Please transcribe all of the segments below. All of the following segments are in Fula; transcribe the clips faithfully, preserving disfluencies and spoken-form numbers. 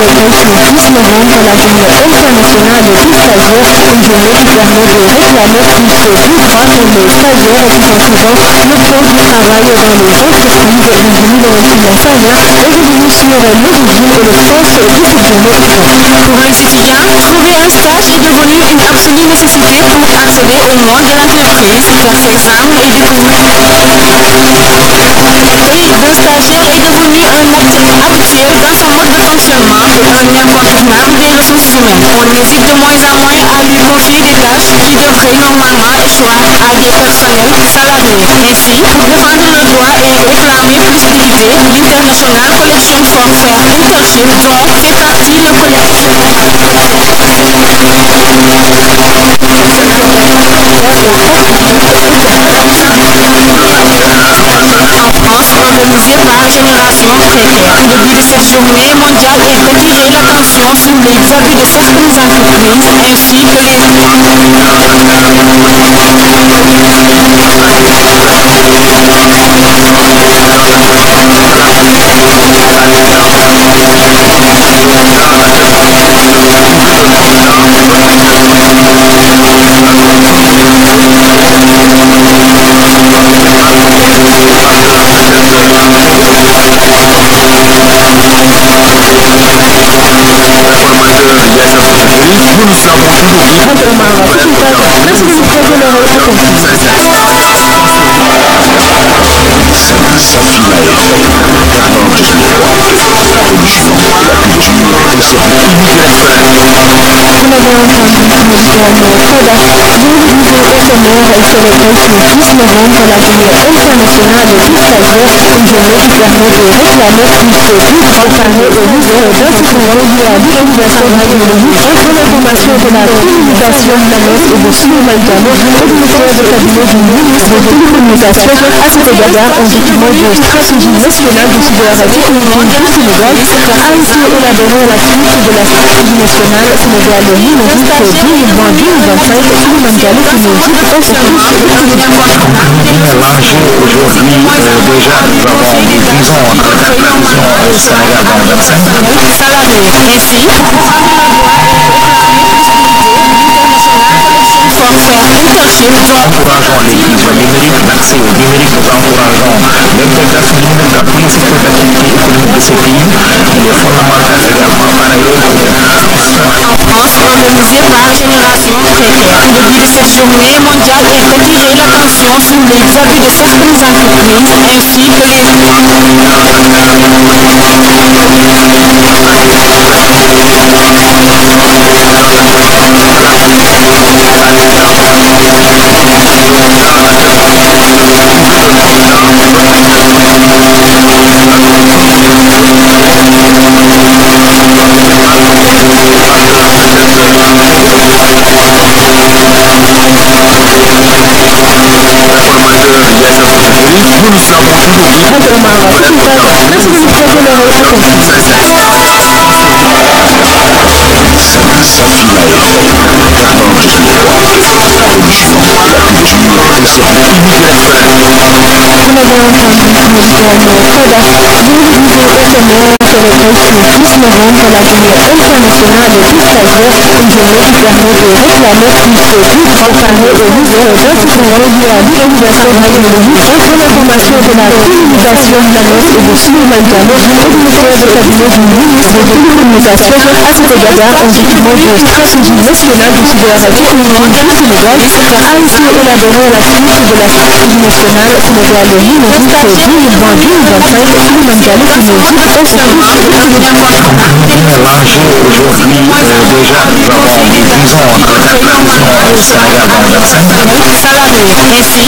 célébration le dix novembre la journée internationale des stagiaires, une journée qui permet de réclamer plus de droits pour les stagiaires qui sont souvent le pôle du travail dans les entreprises. Bienvenue dans le film Savia et bienvenue sur l'origine et le sens de cette journée présente. Pour les étudiants, trouver un stage est devenu une absolue nécessité pour accéder au monde de l'entreprise, faire ses examens et découvrir. Et le stagiaire est devenu un acteur habituel dans son mode de fonctionnement et un incontournable des ressources humaines. On hésite de moins en moins à lui confier des tâches qui devraient normalement échoir à des personnels salariés. Ainsi, pour défendre le droit et réclamer plus d'équité, l'International Collection Forfait Internship dont fait partie le collectif. En France, organisée par Génération Précaire. Le but de cette journée mondiale est d'attirer l'attention sur les abus de certaines entreprises ainsi que les Nous savons toujours vivre Nous nous l'information de la communication de l'annonce et de Souleymane Diallo, commissaire de cabinet du ministre de télécommunications. À cet égard, un document de stratégie nationale de cybersécurité du Sénégal a été élaboré à la suite de la stratégie nationale Sénégal numérique deux mille vingt deux mille vingt-cinq. Souleymane Diallo qui nous dit au service de télécommunications. l'enjeu aujourd'hui, euh, déjà nous avons, disons, notre prévision au Sénégal dans vingt-cinq salariés. Ainsi, encourageons l'inclusion numérique, l'accès au numérique, nous encourageons l'intégration numérique dans tous les secteurs d'activité économique de ce pays. Il est fondamental également par ailleurs en France, organisée par Génération Précaire. Le but de cette journée mondiale est d'attirer l'attention sur les abus de certaines entreprises ainsi que les nous savons toujours vivre novembre la journée internationale des stagiaires, une journée qui permet de réclamer plus de droits comparés aux nouvelles d'intégrer liées à l'utilisation radionomique et pour l'information de la communication de l'annonce et de Souleymane Diallo, commissaire de cabinet du ministre de télécommunications. À cet égard, un document de stratégie nationale de cybersécurité du Sénégal a été élaboré à la suite de la stratégie nationale Sénégal numérique deux mille vingt deux mille vingt-cinq. Souleymane Diallo qui nous dit au service de télécommunications. l'enjeu aujourd'hui, euh, déjà nous avons, disons, notre prévision au Sénégal dans vingt-cinq salariés. Ainsi,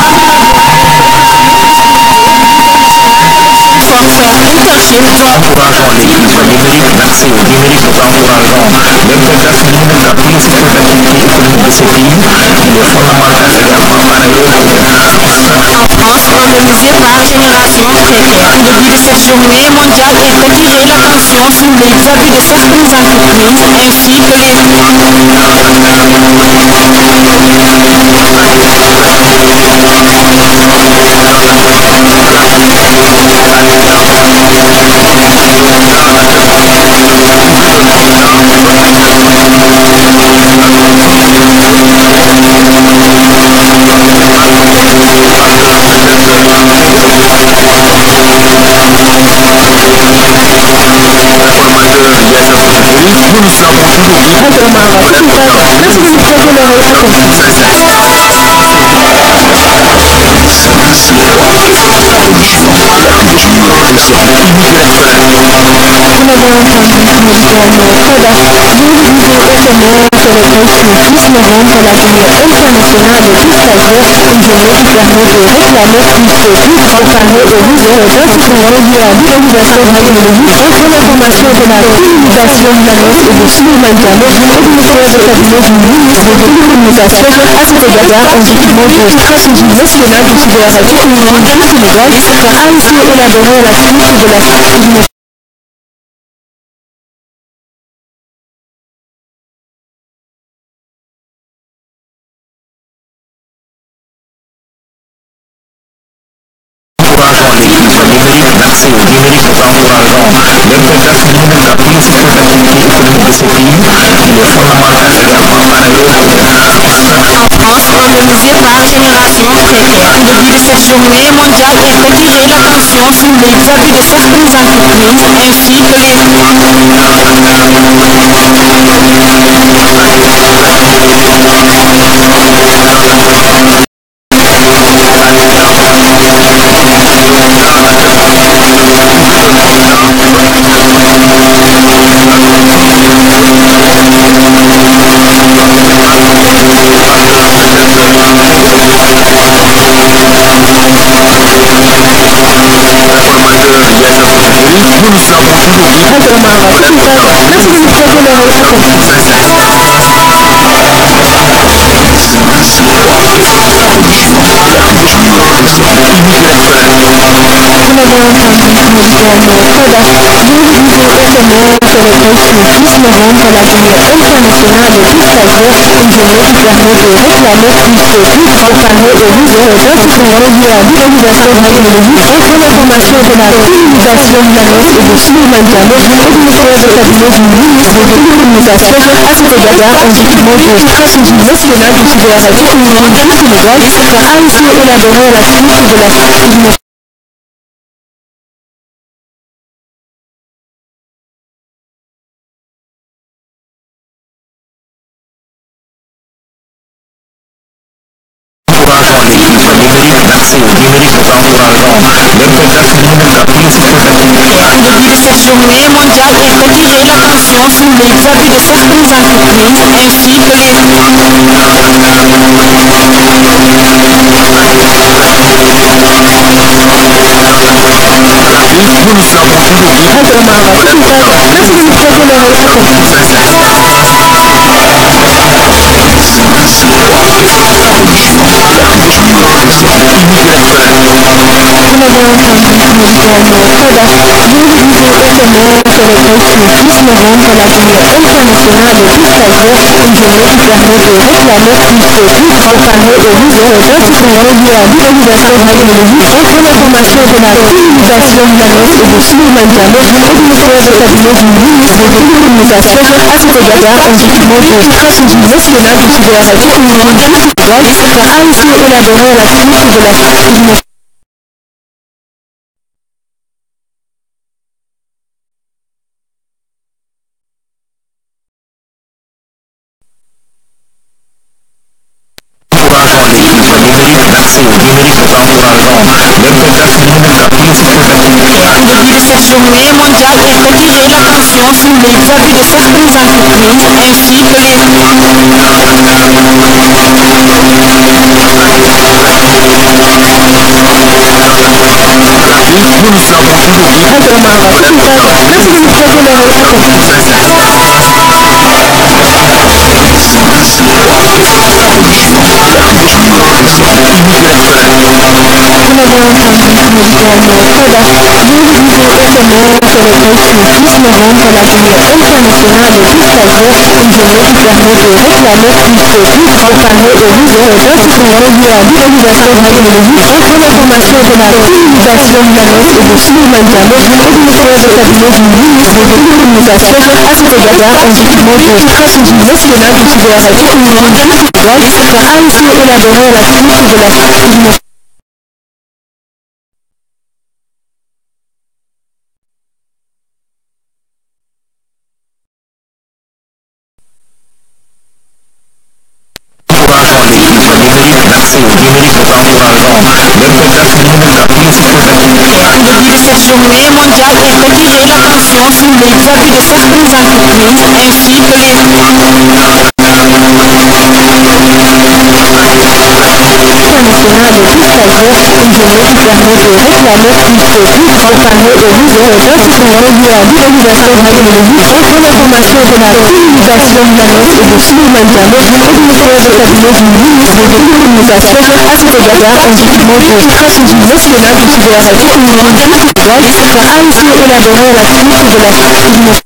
encourageons l'inclusion numérique, l'accès au numérique, nous encourageons l'intégration numérique dans tous les secteurs d'activité économique de ce pays. Il est fondamental également par ailleurs en France, organisée par Génération Précaire. Le but de cette journée mondiale est d'attirer l'attention sur les abus de certaines entreprises ainsi que les d'accès au numérique est encourageant. L'intégration numérique dans tous les secteurs d'activité économique de ce pays, il est fondamental également par ailleurs. En France, organisée par Génération Précaire, le but de cette journée mondiale est d'attirer l'attention sur les abus de certaines entreprises ainsi que les Nous nous savons d'accès au numérique est encourageant. L'intégration numérique dans tous les secteurs d'activité. Le but de cette journée mondiale est d'attirer l'attention sur les abus de certaines entreprises ainsi que les Nous nous savons d'accès au numérique dans tous les secteurs d'activité. Le but de cette journée mondiale est d'attirer l'attention sur les abus de certaines entreprises ainsi que les Nous nous savons d'accès au numérique t'encourageons l'intégration de la politique technique. En début de cette journée mondiale est attirée l'attention sur les abus de certaines entreprises ainsi que les internationale du stagiaire, une journée qui permet de réclamer plus de plus préparer aux nouvelles technologies à l'utilisation technologique et de l'information de la communication d'annonces et de simultanément et du ministère de cabinet du ministre des Télécommunications à cet égard un document de stratégie nationale de cybersécurité a ainsi élaboré la suite de la stratégie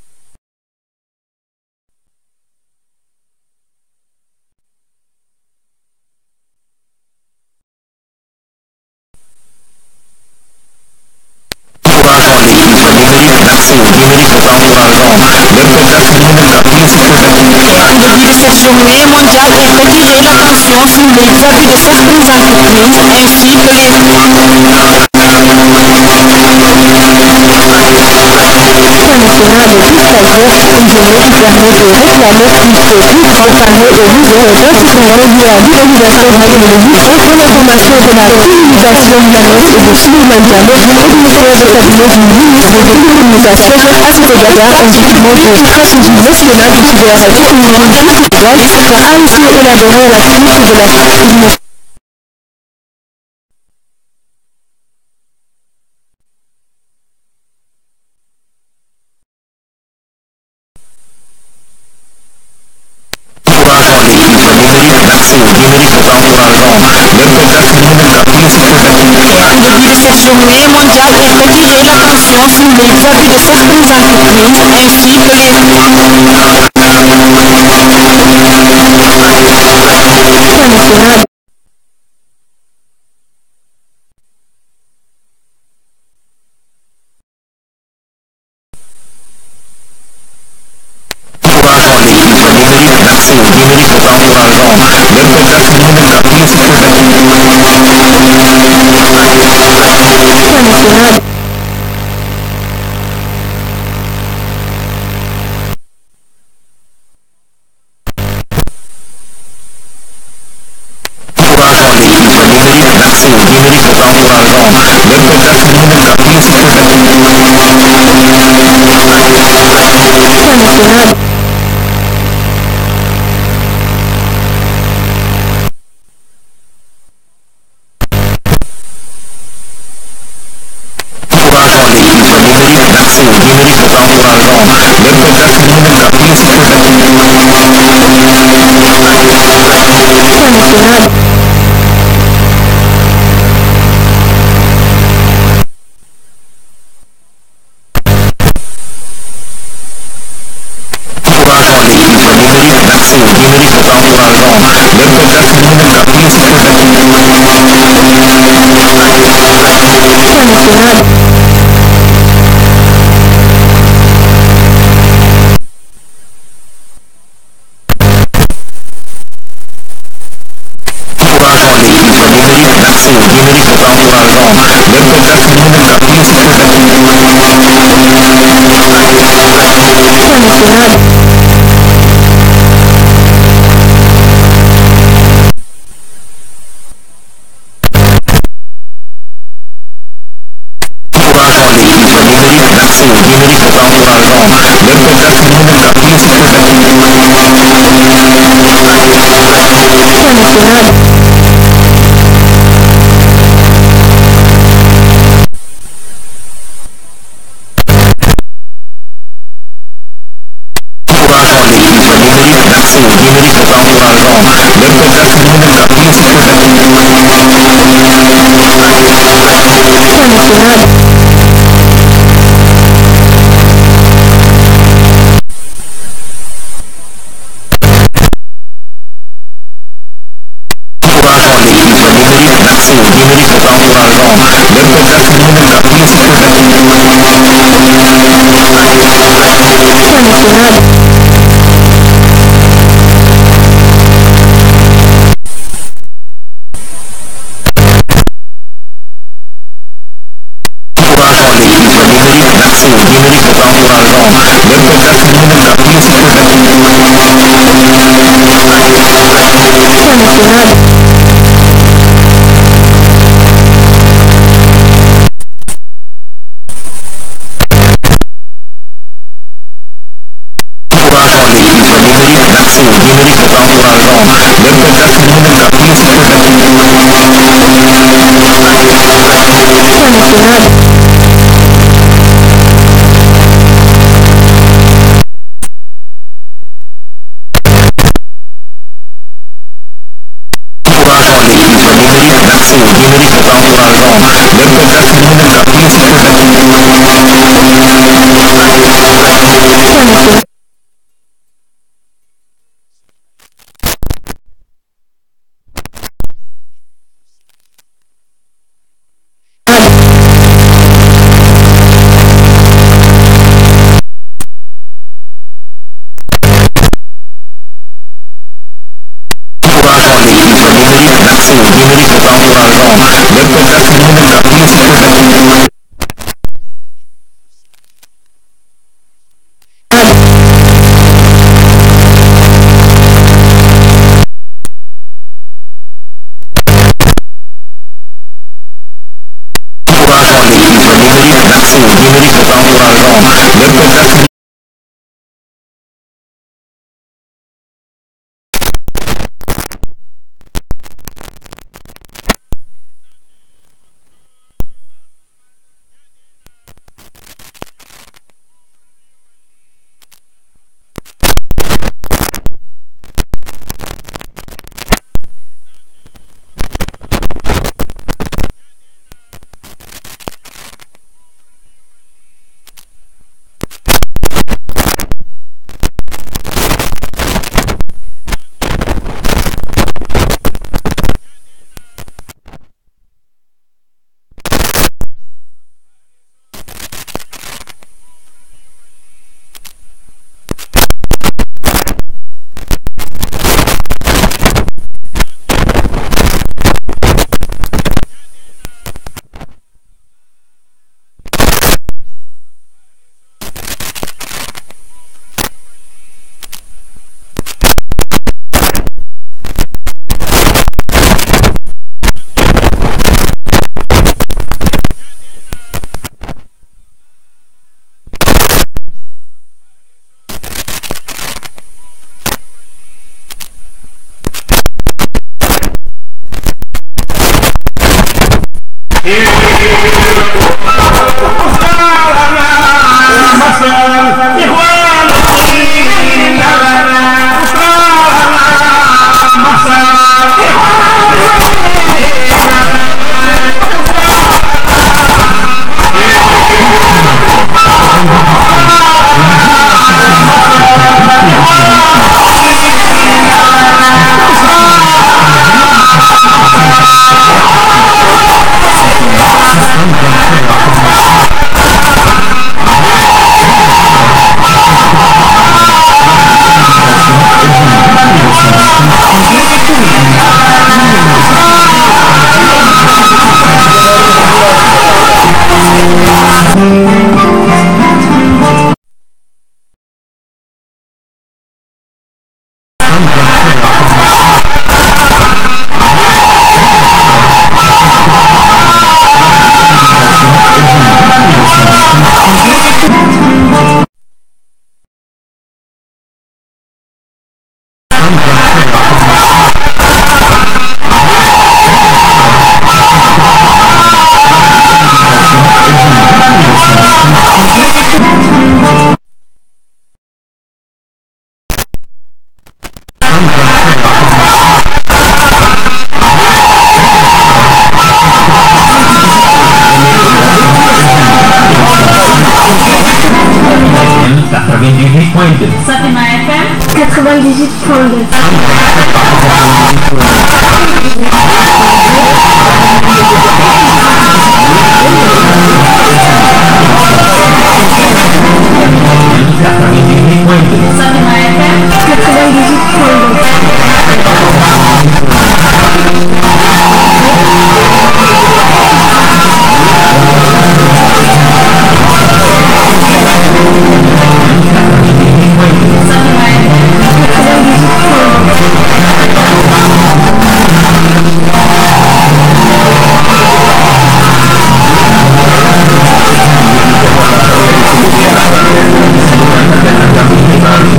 d'accès au numérique t'encourageons l'intégration de la politique technique. En début de cette journée mondiale est attirée l'attention sur les abus de certaines entreprises ainsi que les internationale du stagiaire, une journée qui permet de réclamer plus de plus préparer aux nouvelles technologies à l'utilisation technologique et de l'information de la communication d'annonces et de simultanément et du ministère de cabinet du ministre des Télécommunications à cet égard un document de stratégie nationale de cybersécurité a ainsi élaboré la suite de la stratégie d'accès au numérique t'encourageons l'intégration de la politique technique. En début de cette journée mondiale est attirée l'attention sur les abus de certaines entreprises ainsi que les internationale d'accès au numérique t'encourageons l'intégration de la politique technique. internationale d'accès au numérique t'encourageons l'intégration de la politique technique. internationale d'accès au numérique t'encourageons l'intégration de la politique technique. internationale d'accès au numérique t'encourageons l'intégration de la politique technique. internationale d'accès au numérique t'encourageons l'intégration de la politique technique. internationale d'accès au numérique t'encourageons l'intégration de la politique technique. internationale d'accès au numérique t'encourageons l'intégration de la politique technique. internationale d'accès au numérique t'encourageons l'intégration de la politique technique. internationale d'accès au numérique t'encourageons l'intégration de la politique technique. internationale numérique d'encouragement. L'intégration numérique d'accès au numérique d'encouragement. L'intégration numérique à plus d'accès au numérique d'encouragement. L'intégration numérique à plus d'accès au numérique d'encouragement. L'intégration quatre-vingt-dix-huit point deux. Fatima F M quatre-vingt-dix-huit point deux. quatre-vingt-dix-huit point deux. Fatima F M quatre-vingt-dix-huit point deux. Thank you.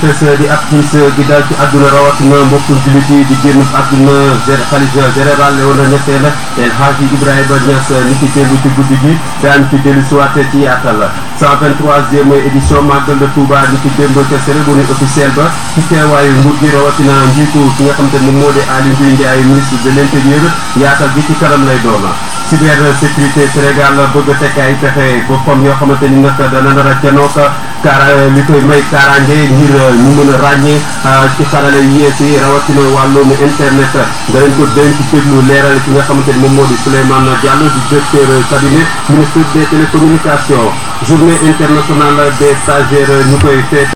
fës di ab tiis gi dal ci àdduna rawatina mbokku jullit yi di génn àdduna xalifa général Léona Niassène El Hadji Ibrahima Niass ni ki démb ci guddi gi daan ci dellu siwaat ci yaatal cent vingt-troisième édition Magal de Touba ni ki démb ca cérémonie officielle ba ci teewaayu nguur gi rawatina njiitu ki nga xam te ne moo di Aly Ngouille Ndiaye ministre de l'intérieur yaatal gi ci kanam lay doon cybersécurité Sénégal bëgg a tekk ay pexe boppam yoo xamante ni nag dana nar a janook kaara li koy may kaaraange ngir ñu mën a ràññee ci xarale yu yees yi rawatina wàllum internet danañ ko dénk déglu leeral ki nga xamante ni moom moo di Souleymane Diallo di directeur cabinet ministre des télécommunications journée internationale des stagiaires ñu koy feet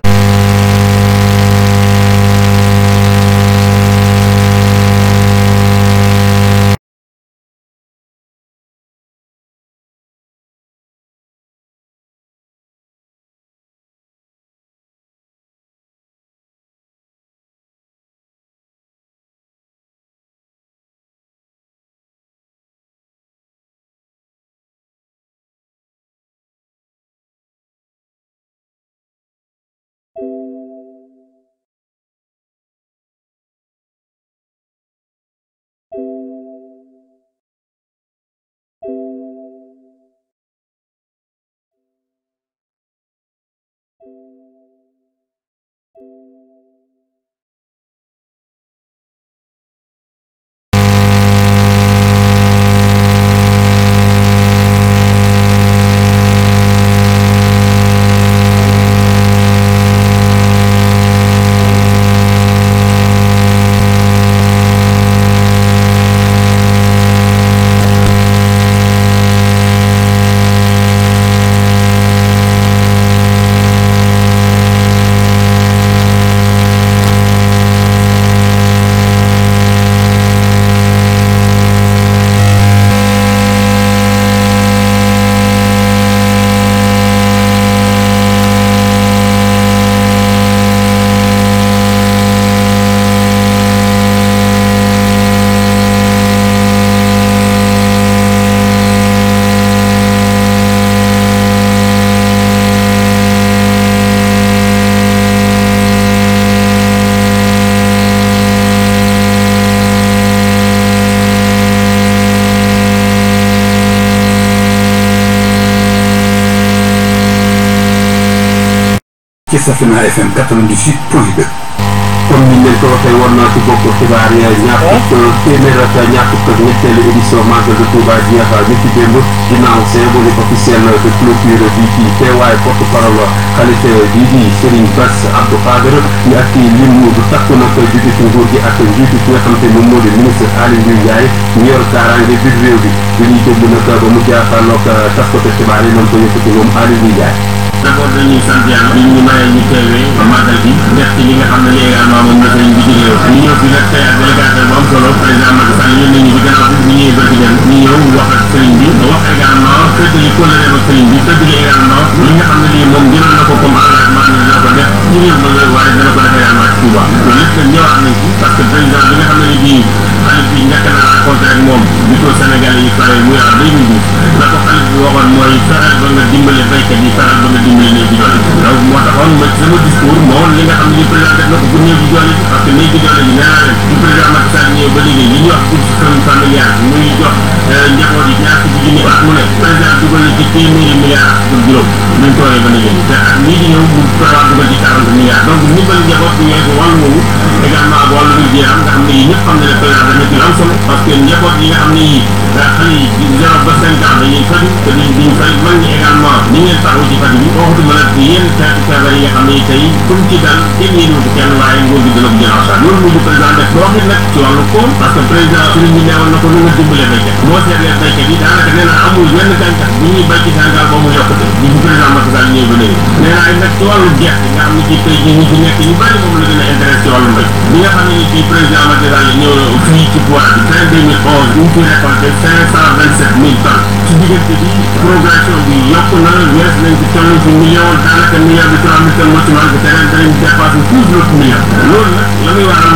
ci Safina F M quatre-vingt-dix-huit point deux. comme ni leen ko waxee woon naa ci bokk xibaar yi ñaar fukk téeméer ak ñaar fukk ak ñetteelu édition Magal de Touba jeex ni ci démb ginnaaw cérémonie officielle de clôture bi ci teewaay porte parole xalifa bii di Serigne Bass Abdou Khadre ñu ak ci lim bu takku nag jóge ci nguur gi ak njiitu ki nga xam te moom moo di ministre Aly Ngouille Ndiaye ñu yor kaaraange biir réew bi bi ñuy déglu nag ba mu jaaxaloog taskatu xibaar yi noonu ko yëkkati moom Aly Ngouille Ndiaye. d'abord dañuy sant yàlla bi ñu mayee ñu teewee magal bi def ci li nga xam ne léegi également moom la sëriñ bi digle woon ñu ñëw fi nag tey ak délégation bu am solo président Macky Sall ñun nañu fi gannaaw bi ñu ñëwee bërki dem ñu ñëw wax ak sëriñ bi wax également fëddali kóllëre ak sëriñ bi fëddali également li nga xam ne lii moom jëloon na ko comme engagement ne dina ko def ci réew ma yooyu waaye dina ko def également ci Touba loolu lépp nag ñëwaat nañ ci parce que président bi nga xam ne ni bii xalif bi njëkk na rencontré ak moom di ko Sénégal yi pare muy en deux mille douze la ko xalif bi waxoon mooy fexeel ba nga dimbale baykat yi fexeel ba nga dimbale néew bi doole donc moo taxoon ma sama discours moo woon li nga xam ne ni président def na ko pour néew bi doole bi parce que néew bi doole bi nee naa leen bu président Macky Sall ñëw ba léegi li ñuy wax bourse familiale muy jox njaboot yi ñaar fukki junni at mu ne président dugal na ci téeméeri milliards ak juróom luñ tooree ba léegi te at mii di ñëw mu président dugal ci quarante milliards donc ndimbal njaboot bi ñooy ko wàllu woowu également ak wàllu wér gu yaram nga xam ne yi ñëpp xam ne ne président dana ci am solo parce que njaboot yi nga xam ne yi xale yi zéro ba cinq ans dañuy faju te duñ duñ fay mag ñi également ni ngeen taxaw ci faju bi waxatuma nag yenn xeetu feebar yi nga xam ne tey comme ci dal kenn yéen wuti kenn waaye nguur gi dana ko jël en charge loolu muy du président def boo xam nag ci wàllu koom parce que président sëriñ bi neewoon na ko lu nga dimbale baykat moo seetlee baykat yi daanaka nee na amul wenn gàncax bu ñuy bay ci Sénégal ba mu yokkute bi bu président Macky Sall ñëw ba léegi nee naa nag ci wàllu gerte nga xam ne ci tey ñi ci nekk ñu bari moom la gën a intéressé ci wàllu mbay bi nga xam ne ni ci président Macky Sall ñëw fii ci poids bi fin deux mille onze ñu ci récolté cinq cent vingt sept mille tonnes ci diggante bi progression bi yokk na wees nañ ci toll ci million daanaka milliard bi trois mille tonnes moo ci manqué te ren danañ dépassé tous l'autre milliard loolu nag la muy waral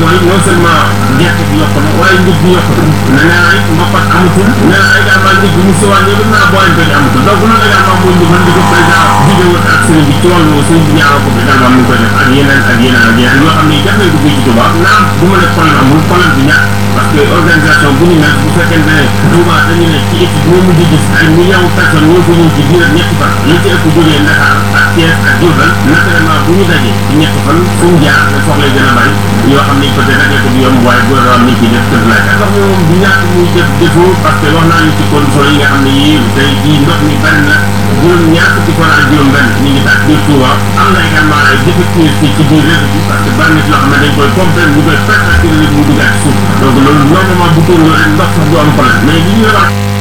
mooy non seulement gerte bi yokk na waaye njëg bi yokk na nee naa it mbappat amatul nee naa également njëg bi mu si wàññi yëpp naa boolante bi amatul donc loolu également mooy ñu di ko président vidéo ak sëriñ bi ci wàllu sëriñ bi ñaaroo ko également mu ngi koy def ak yeneen ak yeneen ak yeneen yoo xam ne def nañ ko fii ci Touba naam bu ma ne problème amul problème bi ñàkk parce que organisation bu ñu mel bu fekkee ne Touba dañu ne ci équipe moo mujj gis ay millions personnes ñoo ko ñëw ci biir ñetti fan li ci ëpp jógee Dakar ak Thiès ak Diourbel naturellement bu ñu dajee ci ñetti fan fu mu jaar da soxlay gën a bari yoo xam ne peut-être rek ko du yomb waaye gouvernement mi ci def kër laaj ndox mi moom du ñàkk muy def défaut parce que wax naa ñu ci conditions yi nga xam ne yii tey jii ndox mi bari na juróom ñaar fukki forage ak juróom benn ñu ngi tax biir Touba am na également ay défectueux ci ci biir réseau bi parce que bari na ci loo xam ne dañ koy pomper ñu koy permettre mu duggaat ci suuf donc loolu normalement bu tóorloo rek ndox sax du am problème mais li ñu la wax